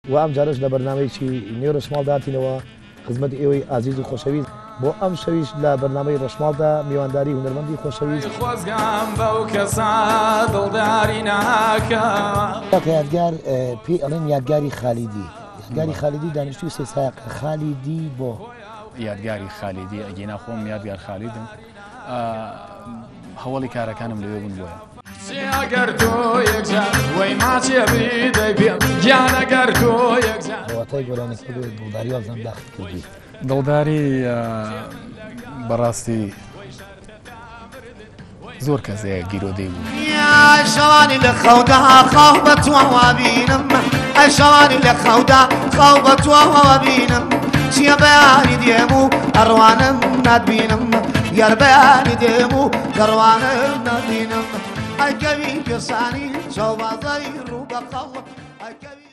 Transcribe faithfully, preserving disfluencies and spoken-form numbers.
و ئەم جارش لە بەرنامەیەکی نێو ڕەشماڵ داتینەوە خزمەت ئێوەی ئازیز و خۆشەویست بۆ ئەم شەویش لە بەرنامەی ڕەشماڵدا میوانداری هونەرمەندی خۆشەویست خۆزگام بەو کەسە دڵداری ناکە. یادگار پێی ئەڵێن یادگاری خالیدی یادگاری خالیدی دانیشتوی سێ سایقە خالیدی بۆ یادگاری خالیدی ئەگەینا خۆم یادگار خالیدم هەوڵی کارەکانم لەوێ بوون بۆیە. ئەگەر تۆ یەکجار وەی ماچێ بیدەی پێم گیان ئەگەر تۆ یەکجار واتای گۆرانی کردوێت دڵداری وازم داخل کردی. دڵداری بەڕاستی زۆر کەسەیە گیرۆدەی بوو. شەوانی لە خەودا خاو بە تۆوا بینم ئەی شەوانی لە خەودا خاو بە تۆوا بینم چیە بەیانی دێم و ئەڕوانم ناتبینم یار بەیانی دێم و گەڕوانم ناتبینم ئەی کەوی کەسانی چاوبازای ڕوو بە قەڵ